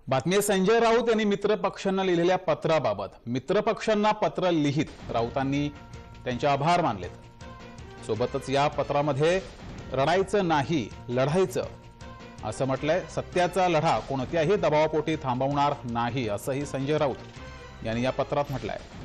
बातमी आहे संजय राऊत यांनी मित्रपक्षांना लिहिलेल्या पत्राबाबत. मित्रपक्षांना पत्र लिहित राऊतांनी त्यांचे आभार मानलेत. सोबतच या पत्रामध्ये रडायचं नाही, लढायचं असं म्हटलंय. सत्याचा लढा कोणत्याही दबावापोटी थांबवणार नाही असंही संजय राऊत यांनी या पत्रात म्हटलंय.